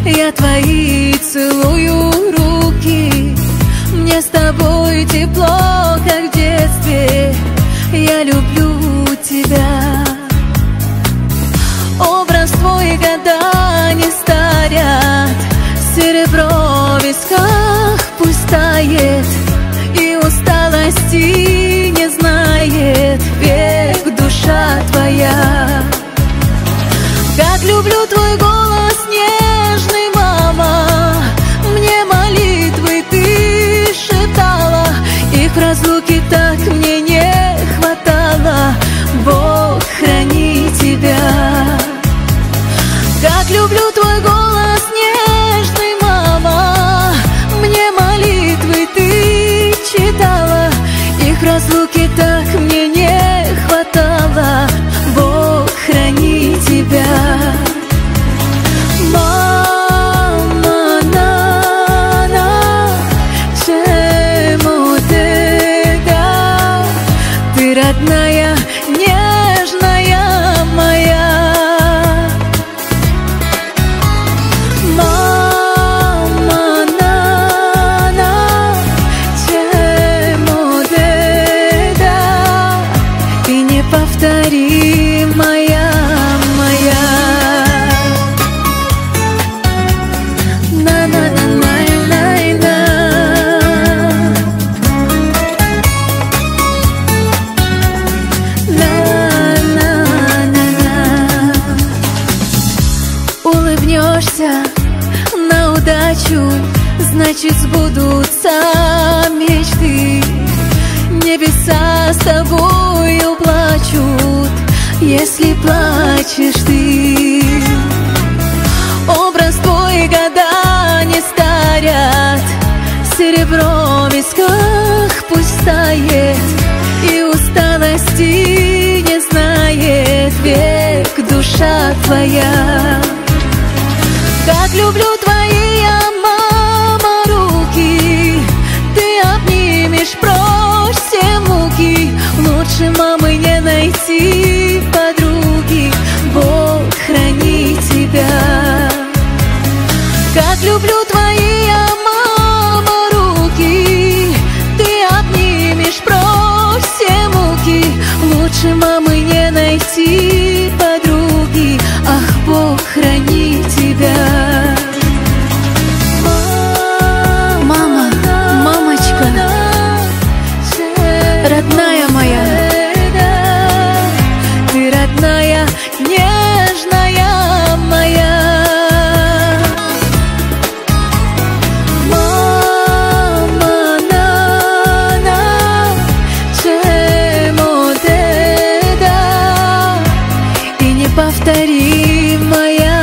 Я твои целую руки, мне с тобой тепло, как в детстве. Я люблю тебя. Образ твой года не старят, серебро в висках пусть тает, и усталости не знает век душа твоя. Как люблю твой голос нежный, мама, мне молитвы ты шептала, их в разлуке так мне не хватало. Бог храни тебя. Как люблю твой голос нежный, мама, мне молитвы ты читала, их в разлуке так мне не хватало. Бог храни тебя. Мама, на, чему ты, да, ты родная, нежная моя. Мама, на, чему ты, да, ты неповторимая. Улыбнешься на удачу, значит сбудутся мечты. Небеса с тобою плачут, если плачешь ты. Образ твой года не старят, серебро в висках пусть тает, и усталости не знает век душа твоя. Как люблю твои, я, мама, руки, ты обнимешь прочь все муки. Лучше мамы не найти подруги. Бог храни тебя. Как люблю твои, я, мама, руки, ты обнимешь прочь все муки. Лучше мамы не найти подруги. Ах, Бог храни тебя. Мама, мамочка, родная моя, ты родная, нежная моя. Мама, чему ты, да, и неповторимая.